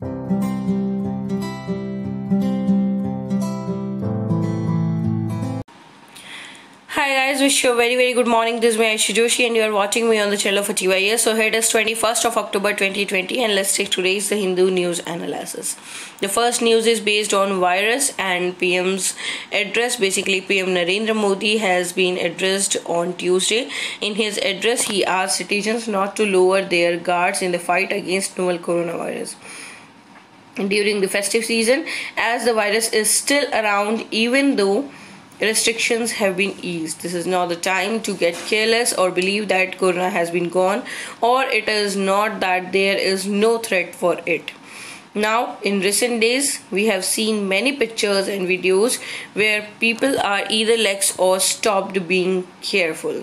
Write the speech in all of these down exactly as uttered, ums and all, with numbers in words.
Hi guys, wish you a very very good morning. This is me Aishi Joshi and you are watching me on the channel for T Y S. So here it is twenty-first of October twenty twenty and let's take today's The Hindu news analysis. The first news is based on virus and P M's address. Basically P M Narendra Modi has been addressed on Tuesday. In his address he asked citizens not to lower their guards in the fight against novel coronavirus during the festive season, as the virus is still around even though restrictions have been eased. This is not the time to get careless or believe that corona has been gone, or it is not that there is no threat for it. Now, in recent days, we have seen many pictures and videos where people are either lax or stopped being careful.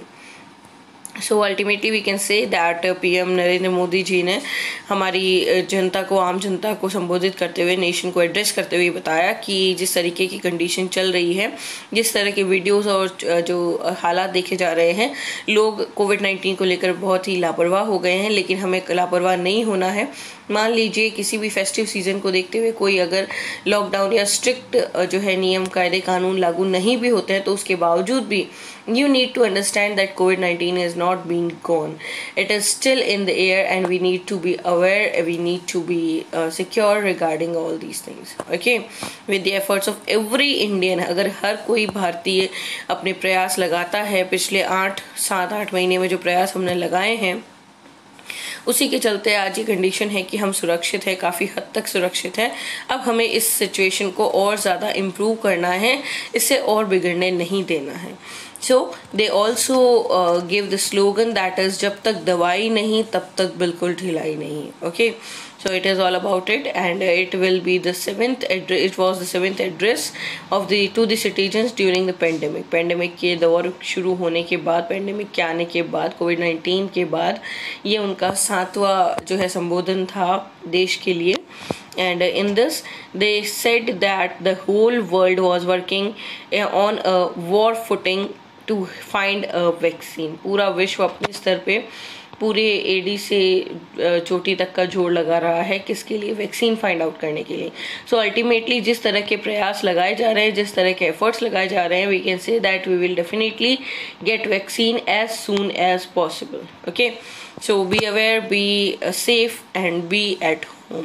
So ultimately we can say that P M Narendra Modi ji ने हमारी जनता को, आम जनता को संबोधित करते हुए, nation को address करते हुए बताया कि जिस तरीके की कंडीशन चल रही है, जिस तरह के वीडियोस और जो हालात देखे जा रहे हैं, लोग कोविड नाइन्टीन को लेकर बहुत ही लापरवाह हो गए हैं, लेकिन हमें लापरवाह नहीं होना है। मान लीजिए किसी भी फेस्टिव सीजन को देखते हुए कोई अगर लॉकडाउन या स्ट्रिक्ट जो है नियम कायदे कानून लागू नहीं भी होते हैं, तो उसके बावजूद भी you need to understand that COVID nineteen is not been gone. It is still in the air and we need to be aware, we need to be uh, secure regarding all these things. Okay, with the efforts of every Indian, अगर हर कोई भारतीय अपने प्रयास लगाता है, पिछले आठ सात आठ महीने में जो प्रयास हमने लगाए हैं, उसी के चलते आज ये कंडीशन है कि हम सुरक्षित है, काफ़ी हद तक सुरक्षित है। अब हमें इस सिचुएशन को और ज़्यादा इम्प्रूव करना है, इससे और बिगड़ने नहीं देना है। So they also give the slogan that is जब तक दवाई नहीं तब तक बिल्कुल ढिलाई नहीं। Okay, so it is all about it and it will be the seventh address, it was the seventh address of the to the citizens during the pandemic. pandemic के दौर शुरू होने के बाद, pandemic के आने के बाद, कोविड नाइन्टीन के बाद ये उनका सातवां जो है संबोधन था देश के लिए। And in this they said that the whole world was working on a war footing to find a vaccine. पूरा विश्व अपने स्तर पे पूरे एडी से चोटी तक का जोर लगा रहा है, किसके लिए? वैक्सीन फाइंड आउट करने के लिए। सो अल्टीमेटली जिस तरह के प्रयास लगाए जा रहे हैं, जिस तरह के एफर्ट्स लगाए जा रहे हैं, we can say that we will definitely get vaccine as soon as possible. Okay, so be aware, be safe and be at home.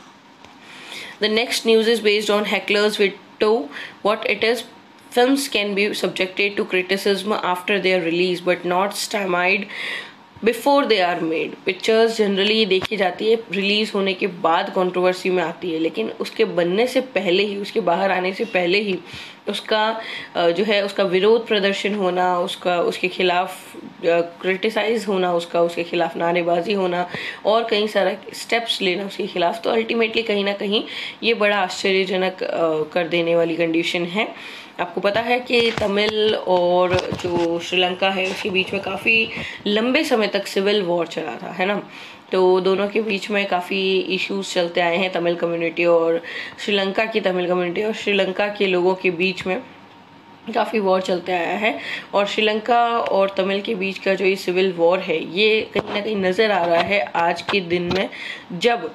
The next news is based on hecklers veto. What it is, films can be subjected to criticism after their release but not stymied before they are made. Pictures generally देखी जाती है release होने के बाद, controversy में आती है, लेकिन उसके बनने से पहले ही, उसके बाहर आने से पहले ही उसका जो है उसका विरोध प्रदर्शन होना, उसका उसके खिलाफ क्रिटिसाइज होना, उसका उसके खिलाफ नारेबाजी होना और कई सारा स्टेप्स लेना उसके खिलाफ, तो अल्टीमेटली कहीं ना कहीं ये बड़ा आश्चर्यजनक कर देने वाली कंडीशन है। आपको पता है कि तमिल और जो श्रीलंका है उसके बीच में काफ़ी लंबे समय तक सिविल वॉर चला था, है ना। तो दोनों के बीच में काफ़ी इश्यूज चलते आए हैं, तमिल कम्युनिटी और श्रीलंका की तमिल कम्युनिटी और श्रीलंका के लोगों के बीच में काफ़ी वॉर चलते आया है। और श्रीलंका और तमिल के बीच का जो ये सिविल वॉर है, ये कहीं ना कहीं नज़र आ रहा है आज के दिन में, जब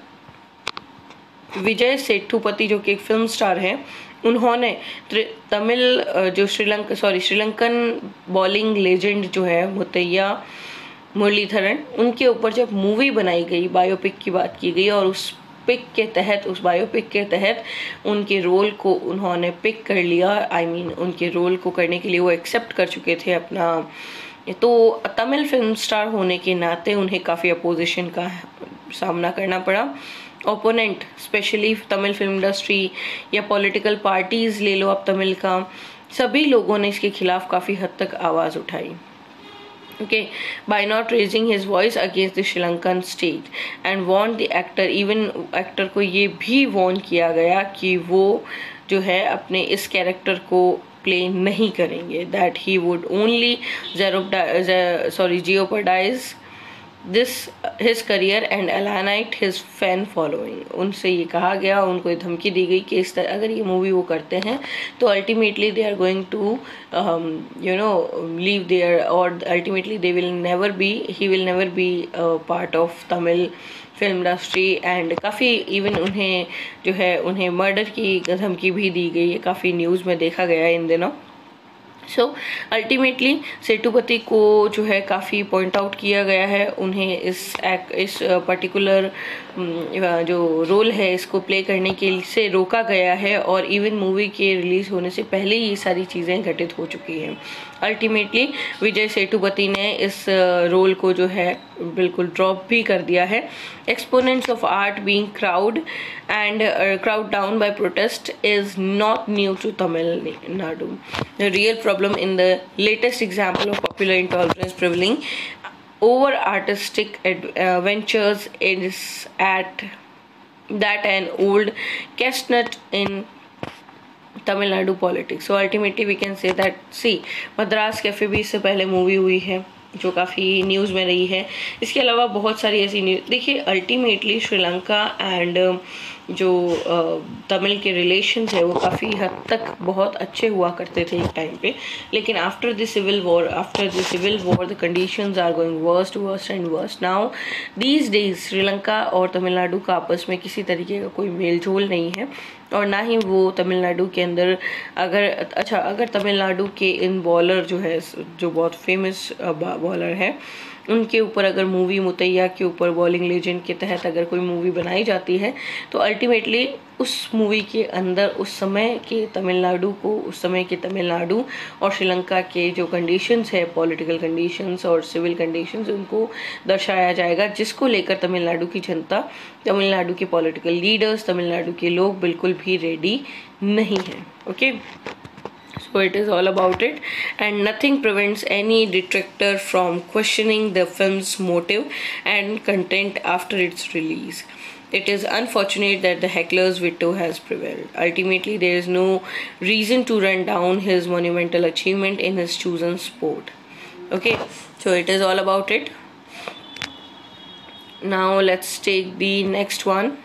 विजय सेठुपति जो कि एक फिल्म स्टार हैं, उन्होंने तमिल जो Sri Lanka sorry Sri Lankan bowling legend जो है मुत्तैया मुरलीधरन, उनके ऊपर जब मूवी बनाई गई, बायोपिक की बात की गई, और उस पिक के तहत, उस बायोपिक के तहत उनके रोल को उन्होंने पिक कर लिया। आई I मीन mean, उनके रोल को करने के लिए वो एक्सेप्ट कर चुके थे अपना। तो तमिल फिल्म स्टार होने के नाते उन्हें काफ़ी अपोजिशन का सामना करना पड़ा। Opponent, specially Tamil film industry या पॉलिटिकल पार्टीज़ ले लो आप तमिल का, सभी लोगों ने इसके खिलाफ काफ़ी हद तक आवाज़ उठाई। Okay, by not raising his voice against the Sri Lankan state and want the actor, even actor को ये भी वॉर्न किया गया कि वो जो है अपने इस कैरेक्टर को प्ले नहीं करेंगे, that he would only sorry jeopardise this his career and alienate his fan following. उनसे ये कहा गया, उनको ये धमकी दी गई कि इस तरह अगर ये मूवी वो करते हैं तो ultimately they are going to you know leave there, और ultimately they will never be he will never be part of Tamil film industry and काफ़ी इवन उन्हें जो है उन्हें मर्डर की धमकी भी दी गई है, काफ़ी न्यूज़ में देखा गया है इन दिनों। सो अल्टीमेटली सेठुपति को जो है काफ़ी पॉइंट आउट किया गया है, उन्हें इस एक इस पर्टिकुलर जो रोल है इसको प्ले करने के से रोका गया है और इवन मूवी के रिलीज़ होने से पहले ये सारी चीज़ें घटित हो चुकी हैं। अल्टीमेटली विजय सेठुपति ने इस रोल को जो है बिल्कुल ड्रॉप भी कर दिया है। Exponents of art being crowd and crowd down by protest is not new to Tamil Nadu. The real problem in the latest example of popular intolerance prevailing over artistic uh, ventures is at that an old chestnut in Tamil Nadu politics. So ultimately we can say that see Madras Cafe भी इससे पहले movie हुई है जो काफ़ी news में रही है। इसके अलावा बहुत सारी ऐसी न्यूज़ देखिए, अल्टीमेटली श्रीलंका एंड जो तमिल के रिलेशंस है वो काफ़ी हद तक बहुत अच्छे हुआ करते थे एक टाइम पे, लेकिन after the civil war after the civil war the conditions are going worst worst and worst. Now these days Sri Lanka और तमिलनाडु का आपस में किसी तरीके का कोई मेल जोल नहीं है और ना ही वो तमिलनाडु के अंदर अगर अच्छा अगर तमिलनाडु के इन बॉलर जो है जो बहुत फेमस बॉलर है उनके ऊपर अगर मूवी मुतैया के ऊपर बॉलिंग लेजेंड के तहत अगर कोई मूवी बनाई जाती है तो अल्टीमेटली उस मूवी के अंदर उस समय के तमिलनाडु को उस समय के तमिलनाडु और श्रीलंका के जो कंडीशंस है पॉलिटिकल कंडीशंस और सिविल कंडीशंस उनको दर्शाया जाएगा, जिसको लेकर तमिलनाडु की जनता, तमिलनाडु के पॉलिटिकल लीडर्स, तमिलनाडु के लोग बिल्कुल भी रेडी नहीं हैं। Okay, so it is all about it and nothing prevents any detractor from questioning the film's motive and content after its release. It is unfortunate that the heckler's veto has prevailed. Ultimately, there is no reason to run down his monumental achievement in his chosen sport. Okay, so it is all about it. Now let's take the next one.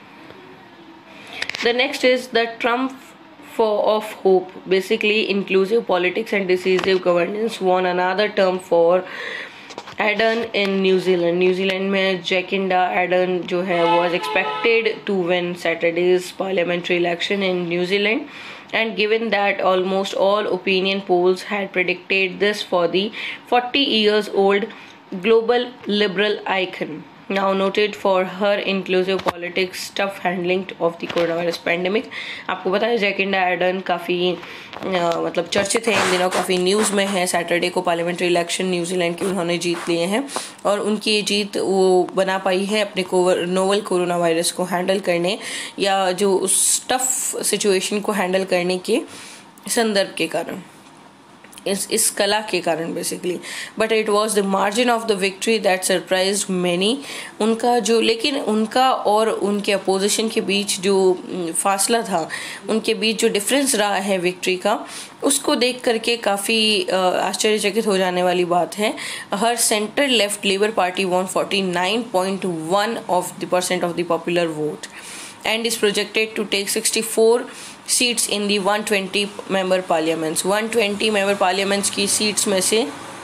The next is the Trump for of hope, basically inclusive politics and decisive governance, won another term for Ardern in New Zealand. New Zealand में Jacinda Ardern जो है was expected to win Saturday's parliamentary election in New Zealand, and given that almost all opinion polls had predicted this for the forty years old global liberal icon, now noted for her inclusive politics, tough handling of the coronavirus pandemic. आपको पता है Jacinda Ardern काफ़ी मतलब चर्चित है इन दिनों, काफ़ी news में है। सैटरडे को पार्लियामेंट्री इलेक्शन न्यूजीलैंड के उन्होंने जीत लिए हैं और उनकी ये जीत वो बना पाई है अपने नोवल कोरोना वायरस को हैंडल करने या जो उस टफ सिचुएशन को हैंडल करने के संदर्भ के कारण, इस इस कला के कारण basically. But it was the margin of the victory that surprised many. उनका जो लेकिन उनका और उनके अपोजिशन के बीच जो फासला था, उनके बीच जो डिफरेंस रहा है विक्ट्री का, उसको देख करके काफ़ी आश्चर्यचकित हो जाने वाली बात है। Her centre left Labour Party won forty nine point one of the percent of the popular vote and is projected to take sixty-four seats in the one hundred twenty member parliaments. one hundred twenty member parliaments की seats में से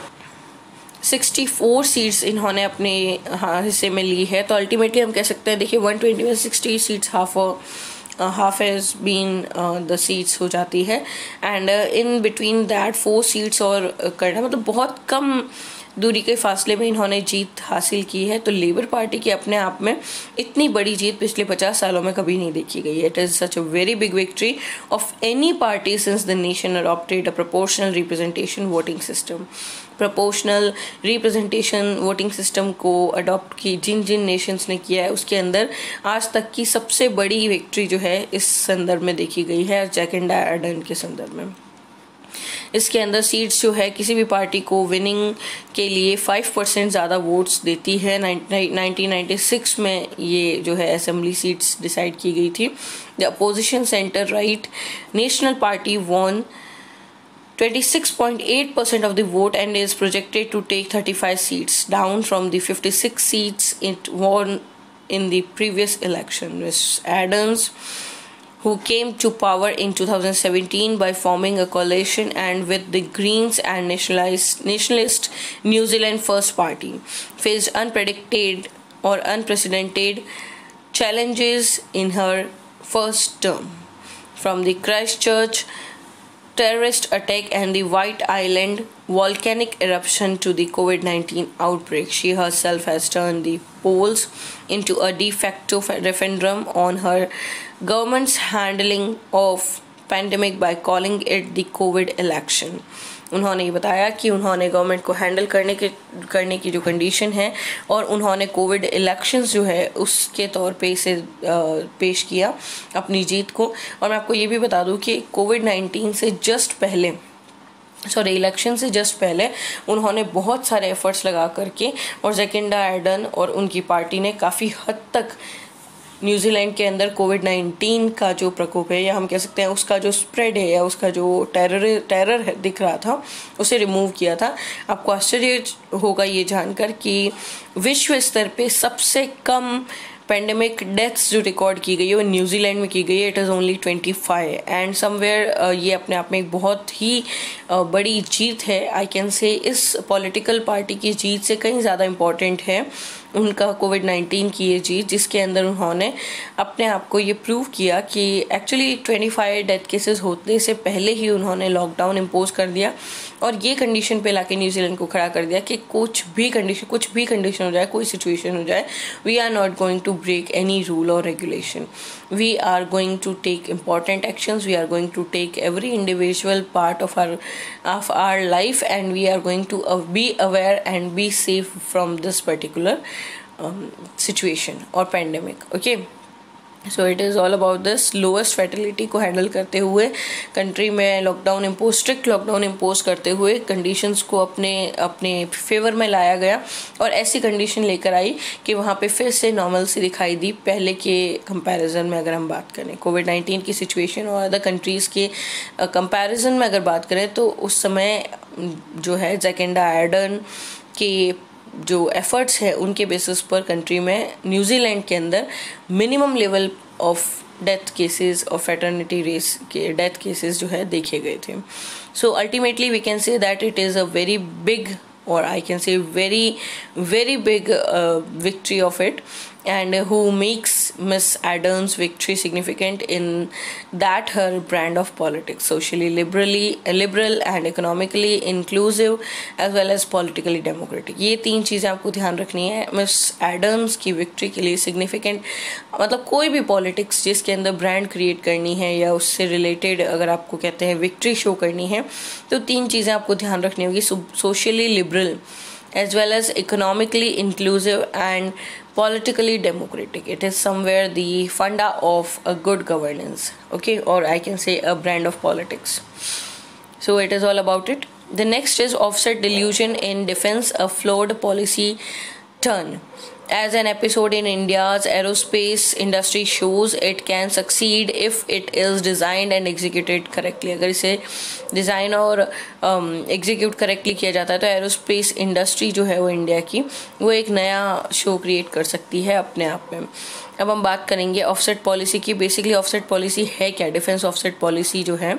चौंसठ seats इन्होंने अपने हाँ हिस्से में ली है। तो अल्टीमेटली हम कह सकते हैं, देखिए one hundred twenty में sixty seats half half has been the seats हो जाती है and in between that four seats और करना मतलब बहुत कम दूरी के फासले में इन्होंने जीत हासिल की है। तो लेबर पार्टी की अपने आप में इतनी बड़ी जीत पिछले पचास सालों में कभी नहीं देखी गई है। It is such a very big victory of any party since the nation adopted a proportional representation voting system. Proportional representation voting system को अडॉप्ट की जिन जिन नेशंस ने किया है उसके अंदर आज तक की सबसे बड़ी विक्ट्री जो है इस संदर्भ में देखी गई है, जैकिंडा आर्डर्न के संदर्भ में। इसके अंदर सीट्स जो है किसी भी पार्टी को विनिंग के लिए फाइव परसेंट ज़्यादा वोट्स देती है। नाइनटीन नाइंटी सिक्स में ये जो है असेंबली सीट्स डिसाइड की गई थी। The opposition centre right National Party won twenty-six point eight percent of the vote and is projected to take thirty-five seats, down from the fifty-six seats it won in the previous election. Miz Adams, who came to power in two thousand seventeen by forming a coalition and with the Greens and nationalist, nationalist New Zealand First Party, faced unpredicted or unprecedented challenges in her first term. From the Christchurch terrorist attack and the White Island volcanic eruption to the COVID nineteen outbreak, she herself has turned the polls into a de facto referendum on her government's handling of pandemic by calling it the COVID election. उन्होंने ये बताया कि उन्होंने government को handle करने के करने की जो कंडीशन है और उन्होंने कोविड इलेक्शंस जो है उसके तौर पे इसे पेश किया अपनी जीत को। और मैं आपको ये भी बता दूं कि कोविड नाइन्टीन से जस्ट पहले सॉरी इलेक्शन से जस्ट पहले उन्होंने बहुत सारे एफर्ट्स लगा करके और जैकिंडा आर्डर्न और उनकी पार्टी ने काफ़ी हद तक न्यूजीलैंड के अंदर कोविड नाइन्टीन का जो प्रकोप है या हम कह सकते हैं उसका जो स्प्रेड है या उसका जो टेरर टेरर है दिख रहा था उसे रिमूव किया था। आपको आश्चर्य होगा ये जानकर कि विश्व स्तर पे सबसे कम पेंडेमिक डेथ्स जो रिकॉर्ड की गई है वो न्यूजीलैंड में की गई है। It is only twenty five and somewhere ये अपने आप में एक बहुत ही uh, बड़ी जीत है। आई कैन से इस पॉलिटिकल पार्टी की जीत से कहीं ज़्यादा इम्पॉर्टेंट है उनका कोविड नाइन्टीन की ये जीत, जिसके अंदर उन्होंने अपने आप को ये प्रूव किया कि actually twenty five death cases होने से पहले ही उन्होंने लॉकडाउन इम्पोज कर दिया और ये कंडीशन पे लाके न्यूजीलैंड को खड़ा कर दिया कि कुछ भी कंडीशन कुछ भी कंडीशन हो जाए, कोई सिचुएशन हो जाए, we are not going to break any rule और regulation. We are going to take important actions. We are going to take every individual part of our of our life, and we are going to uh, be aware and be safe from this particular um, situation or pandemic. Okay. So it is all about this. Lowest fatality को handle करते हुए country में lockdown impose strict lockdown impose करते हुए conditions को अपने अपने favour में लाया गया और ऐसी कंडीशन लेकर आई कि वहाँ पे फिर से नॉर्मल सी दिखाई दी पहले के कंपैरिजन में. अगर हम बात करें कोविड नाइन्टीन की सिचुएशन और अदर कंट्रीज़ के कंपैरिजन में अगर बात करें तो उस समय जो है जैकिंडा आर्डर्न के जो एफर्ट्स है उनके बेसिस पर कंट्री में न्यूजीलैंड के अंदर minimum level of death cases और फैटर्निटी रेस के डेथ केसेस जो है देखे गए थे. So ultimately we can say that it is a very big or I can say very very big uh, victory of it, and who makes Miss Ardern's victory significant in that her brand of politics, socially liberally liberal and economically inclusive as well as politically democratic. ये तीन चीज़ें आपको ध्यान रखनी है. Miss एडर्न्स की victory के लिए सिग्निफिकेंट मतलब कोई भी पॉलिटिक्स जिसके अंदर ब्रांड क्रिएट करनी है या उससे रिलेटेड अगर आपको कहते हैं विक्ट्री शो करनी है तो तीन चीज़ें आपको ध्यान रखनी होगी. Socially liberal as well as economically inclusive and politically democratic. It is somewhere the funda of a good governance, okay, or I can say a brand of politics. So it is all about it. The next is offset delusion in defense, a flawed policy turn. As an episode in India's aerospace industry shows, it can succeed if it is designed and executed correctly. अगर इसे design और execute um, correctly किया जाता है तो aerospace industry जो है वो इंडिया की वो एक नया शो क्रिएट कर सकती है अपने आप में. अब हम बात करेंगे ऑफसेट पॉलिसी की. बेसिकली ऑफसेट पॉलिसी है क्या? डिफेंस ऑफसेट पॉलिसी जो है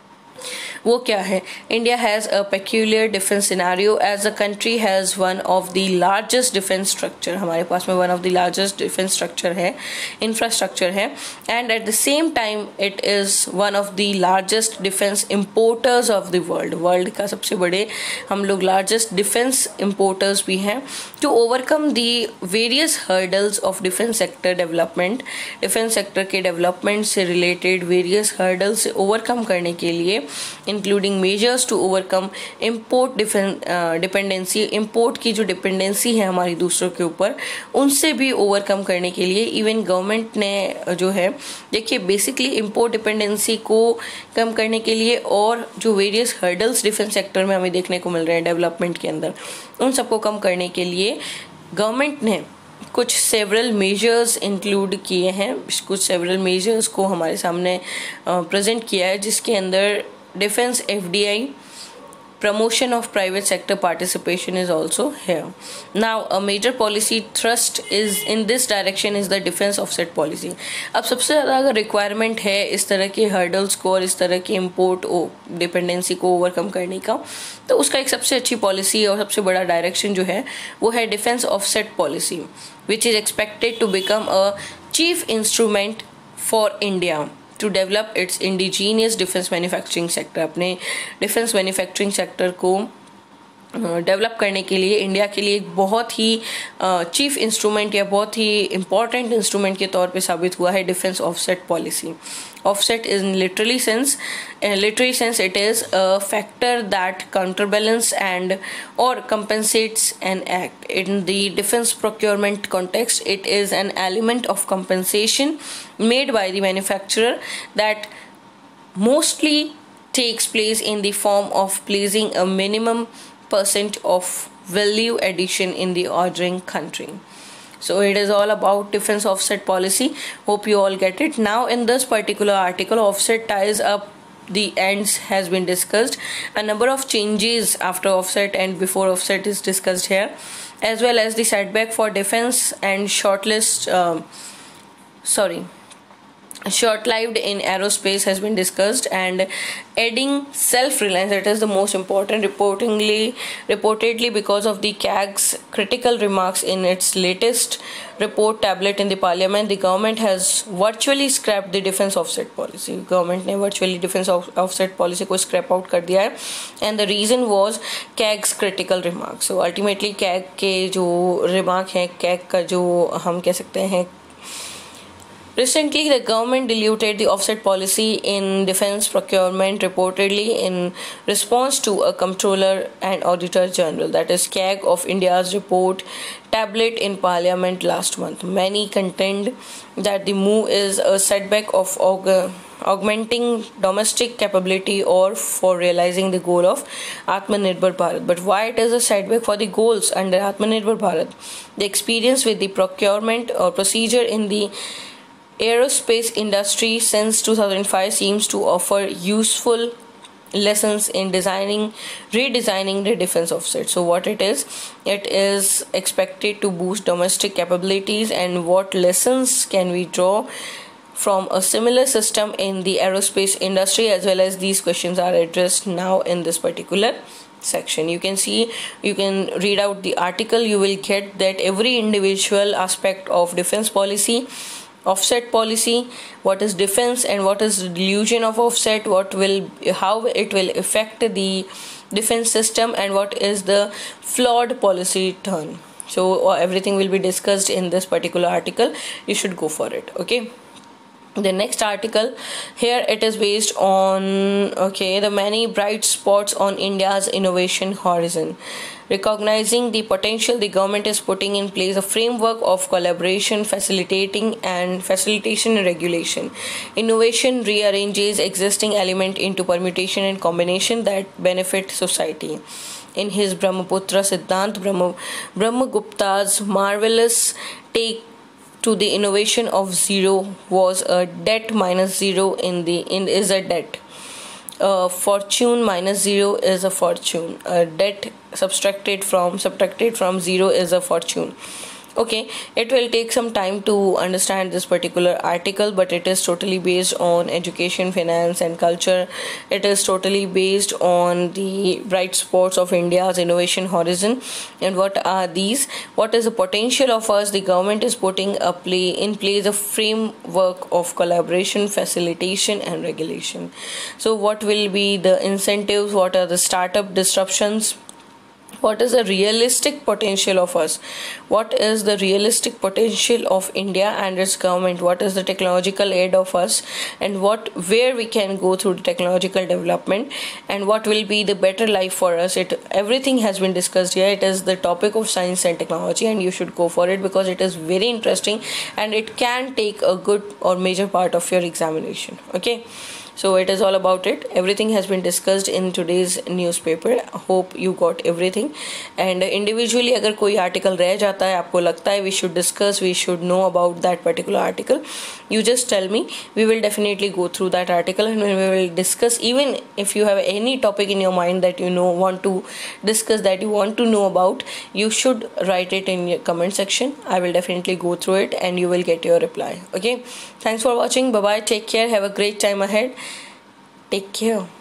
वो क्या है? India has a peculiar defence scenario as a country has one of the largest defence structure. हमारे पास में one of the largest defence structure है, इंफ्रास्ट्रक्चर है, and at the same time it is one of the largest defence importers of the world. World का सबसे बड़े हम लोग लार्जेस्ट डिफेंस इम्पोर्टर्स भी हैं. To overcome the various hurdles of defence sector development, defence sector के development से related various hurdles से ओवरकम करने के लिए including measures to overcome import dependency, import की जो डिपेंडेंसी है हमारी दूसरों के ऊपर उनसे भी ओवरकम करने के लिए इवन गवर्नमेंट ने जो है देखिए बेसिकली इम्पोर्ट डिपेंडेंसी को कम करने के लिए और जो वेरियस हर्डल्स डिफेंस सेक्टर में हमें देखने को मिल रहे हैं डेवलपमेंट के अंदर उन सबको कम करने के लिए गवर्नमेंट ने कुछ सेवरल मेजर्स इंक्लूड किए हैं. कुछ सेवरल मेजर्स को हमारे सामने प्रेजेंट किया है जिसके अंदर defence FDI promotion of private sector participation is also here. Now a major policy thrust is in this direction is the defense offset policy. अब सबसे ज़्यादा अगर requirement है इस तरह के hurdles को और इस तरह के import dependency को overcome करने का, तो उसका एक सबसे अच्छी policy और सबसे बड़ा direction जो है वो है defense offset policy, which is expected to become a chief instrument for India to develop its indigenous defense manufacturing sector. अपने defense manufacturing sector को डेवलप करने के लिए इंडिया के लिए एक बहुत ही चीफ इंस्ट्रूमेंट या बहुत ही इम्पॉर्टेंट इंस्ट्रूमेंट के तौर पे साबित हुआ है defence offset policy. Offset is in literally sense, in literary sense, it is a factor that counterbalance and or compensates an act. In the defense procurement context, it is an element of compensation made by the manufacturer that mostly takes place in the form of placing a minimum percent of value addition in the ordering country. So it is all about defense offset policy. Hope you all get it. Now in this particular article, offset ties up the ends has been discussed. A number of changes after offset and before offset is discussed here, as well as the setback for defense and shortlist um, sorry short-lived in aerospace has been discussed, and adding self-reliance, that is the most important, reportingly reportedly because of the C A G's critical remarks in its latest report tablet in the parliament, the government has virtually scrapped the defense offset policy. Government ने virtually defense offset policy को scrap out कर दिया है, and the reason was C A G's critical remarks. So ultimately C A G के जो remark हैं, C A G का जो हम कह सकते हैं, recently, the government diluted the offset policy in defense procurement, reportedly in response to a comptroller and auditor general, that is C A G of India's report tablet in parliament last month. Many contend that the move is a setback of aug- augmenting domestic capability or for realizing the goal of Atmanirbhar Bharat. But why it is a setback for the goals under Atmanirbhar Bharat? The experience with the procurement or procedure in the aerospace industry since two thousand five seems to offer useful lessons in designing, redesigning the defense offset. So what it is, it is expected to boost domestic capabilities, and what lessons can we draw from a similar system in the aerospace industry, as well as these questions are addressed now in this particular section. You can see, you can read out the article, you will get that every individual aspect of defense policy, offset policy, what is defense and what is the delusion of offset, what will, how it will affect the defense system, and what is the flawed policy turn. So everything will be discussed in this particular article. You should go for it. Okay. The next article here, it is based on okay the many bright spots on India's innovation horizon. Recognizing the potential, the government is putting in place a framework of collaboration, facilitating and facilitation and regulation. Innovation rearranges existing element into permutation and combination that benefit society. In his Brahmaputra Siddhant, Brahma, Brahmagupta's marvelous take to the innovation of zero was a debt minus zero in the in is a debt. Uh, fortune minus zero is a fortune. A debt subtracted from subtracted from zero is a fortune. Okay, it will take some time to understand this particular article, but it is totally based on education, finance and culture. It is totally based on the bright spots of India's innovation horizon. And what are these? What is the potential of us? The government is putting a play in place a framework of collaboration, facilitation and regulation. So what will be the incentives? What are the startup disruptions? What is the realistic potential of us? What is the realistic potential of India and its government? What is the technological aid of us, and what where we can go through the technological development, and what will be the better life for us? It everything has been discussed here. It is the topic of science and technology, and you should go for it because it is very interesting and it can take a good or major part of your examination. Okay. So it is all about it. Everything has been discussed in today's newspaper. Hope you got everything. And individually अगर कोई article रह जाता है, आपको लगता है we should discuss, we should know about that particular article, you just tell me. We will definitely go through that article and we will discuss. Even if you have any topic in your mind that you know want to discuss, that you want to know about, you should write it in your comment section. I will definitely go through it and you will get your reply. Okay, thanks for watching. Bye bye, take care, have a great time ahead, take care.